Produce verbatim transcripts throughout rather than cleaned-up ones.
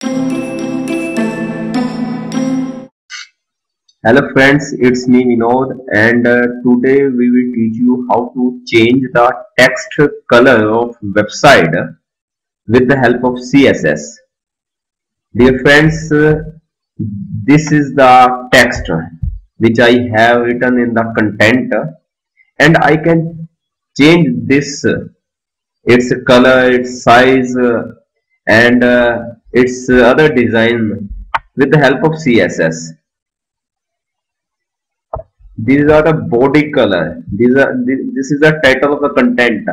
Hello friends, it's me Vinod, and uh, today we will teach you how to change the text color of website with the help of C S S. Dear friends, uh, this is the text which I have written in the content, and I can change this, uh, its color, its size, uh, and uh, its uh, other design with the help of C S S. These are the body color. These are this is the title of the content.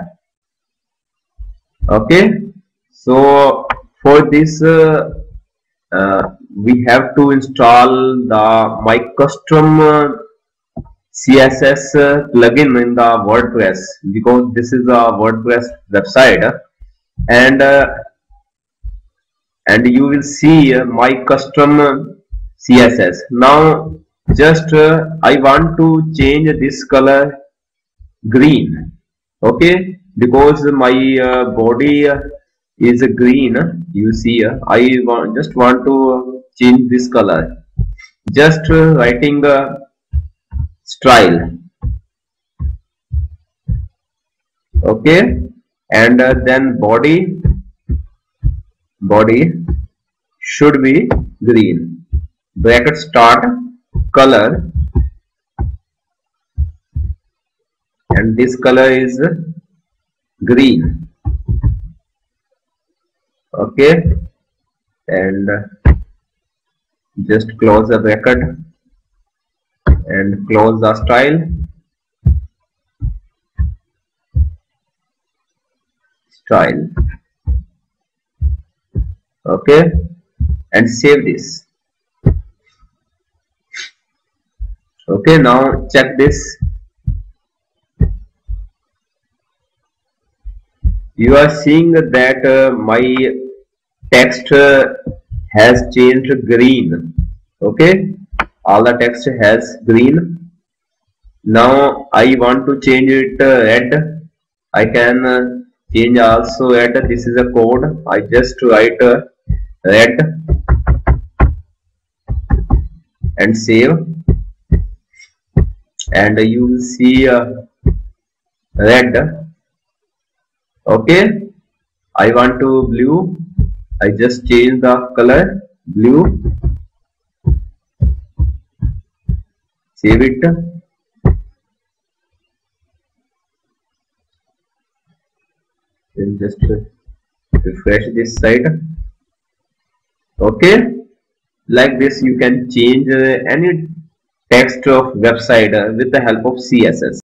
Okay, so for this uh, uh, we have to install the my custom uh, C S S uh, plugin in the WordPress, because this is a WordPress website, and uh, and you will see uh, my custom uh, C S S. Now just uh, I want to change this color green. Okay, because my uh, body uh, is green. You see, uh, I want, just want to change this color. Just uh, writing uh, style. Okay, and uh, then body body should be green. Bracket start color, and this color is green. Okay, and just close the bracket and close the style. Style. Okay, and save this. Okay, now check this. You are seeing that uh, my text uh, has changed green. Okay, all the text has green. Now I want to change it uh, red. I can uh, change also red. This is a code. I just write uh, red and save, and you will see uh, red. Okay, I want to blue. I just change the color blue. Save it. Then just refresh this side. Okay, like this you can change uh, any text of website uh, with the help of C S S.